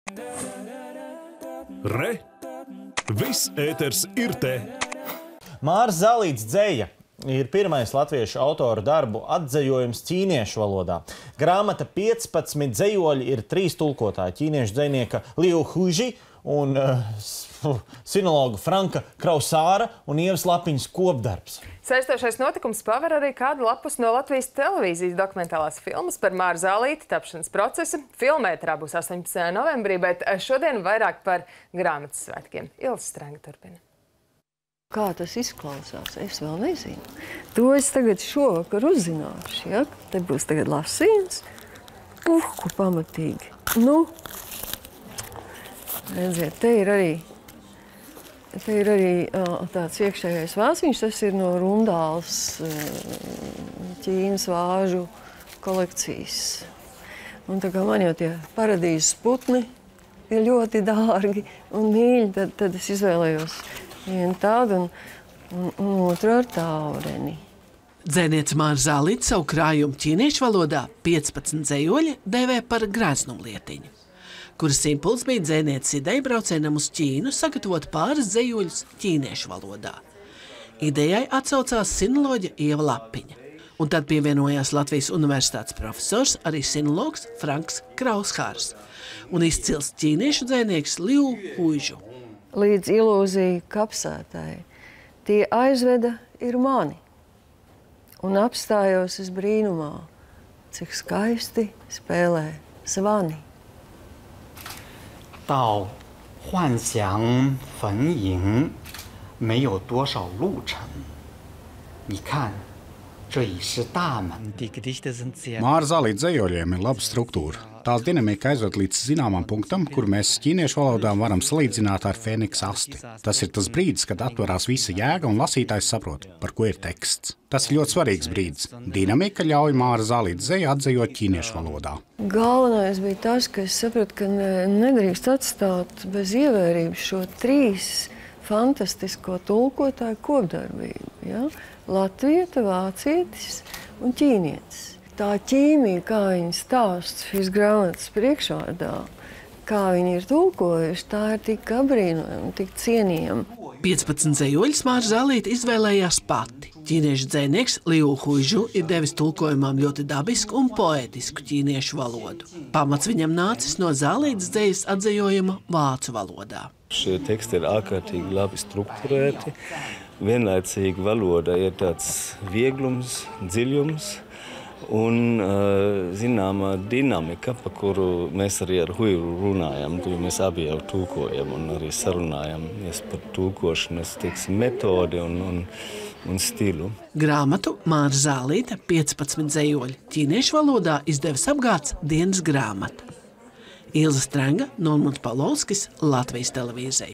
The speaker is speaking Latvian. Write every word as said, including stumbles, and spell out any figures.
Re! Viss ēters ir te! Mārs Zālīts dzeja ir pirmais latviešu autoru darbu atzejojums ķīniešu valodā. Grāmata piecpadsmit dzejoļi ir trīs tulkotāji - ķīniešu dzejnieka Liu Huži un uh, sinologa Franka Krausāra un Ievas Lapiņas kopdarbs. Saistošais notikums paver arī kādu lapus no Latvijas televīzijas dokumentālās filmas par Māru Zālīti tapšanas procesu. Filma ēterā būs astoņpadsmitajā novembrī, bet šodien vairāk par grāmatas svētkiem. Ilze Strenga turpina. Kā tas izklausās, es vēl nezinu. To es tagad šovakar uzzināšu, ja? Te būs tagad lasījums. Uh, ko pamatīgi. Nu, redziet, te ir arī, te ir arī uh, tāds iekšējais vāciņš. Tas ir no Rundāls uh, Ķīnas vāžu kolekcijas. Un tā kā man jau tie paradīzes putni ir ļoti dārgi un mīļi, tad, tad es izvēlējos vienu tādu un, un, un otru ar taureni. Dzejniece Māra Zālīte savu krājumu ķīniešu valodā piecpadsmit dzejoļi dēvē par grēznumlietiņu, kuras impulss bija dzejnieces ideja braucienam uz Ķīnu sagatavot pāris dzejoļus ķīniešu valodā. Idejai atsaucās sinoloģe Ieva Lapiņa, un tad pievienojās Latvijas universitātes profesors, arī sinologs Franks Krausārs un izcils ķīniešu dzejnieks Liu Hužu. Līdz ilūziju kapsētai. Tie aizveda ir mani. Un apstājos es brīnumā, cik skaisti spēlē zvani. 到幻想坟茔没有多少路程，你看，这已是大门。 Māra Zālīte dzejoļiem ir laba struktūra. Tās dinamika aizved līdz zināmam punktam, kur mēs ķīniešu valodā varam salīdzināt ar Fēniksa asti. Tas ir tas brīdis, kad atverās visa jēga un lasītājs saprot, par ko ir teksts. Tas ir ļoti svarīgs brīdis. Dinamika ļauj Māra Zālīte dzeju atzejot ķīniešu valodā. Galvenais bija tas, ka es sapratu, ka nedrīkst atstāt bez ievērības šo trīs fantastisko tulkotāju kopdarbību. Ja? Latvieta, vācietis un ķīnietis. Tā ķīmija, kā viņi stāsta šīs grāmatas priekšvārdā, kā viņi ir tulkojuši, tā ir tik apbrīnojama, tik cienījama. piecpadsmit dzejoļus Māra Zālīte izvēlējās pati. Ķīniešu dzejnieks Liu Hužu ir devis tulkojumam ļoti dabisku un poētisku ķīniešu valodu. Pamats viņam nācis no Zālītes dzejas atzejojuma vācu valodā. Šie teksti ir ārkārtīgi labi strukturēti. Vienlaicīgi valoda ir tāds vieglums, dziļums un zināmā dinamika, pa kuru mēs arī ar Huju runājam, jo mēs abi jau tulkojam un arī sarunājamies par tulkošanas, teiksim, metodi un, un, un stilu. Grāmatu Māra Zālīte piecpadsmit dzejoļi ķīniešu valodā izdevis apgāds dienas grāmata. Ilze Strenga, Normunds Palovskis, Latvijas televīzija.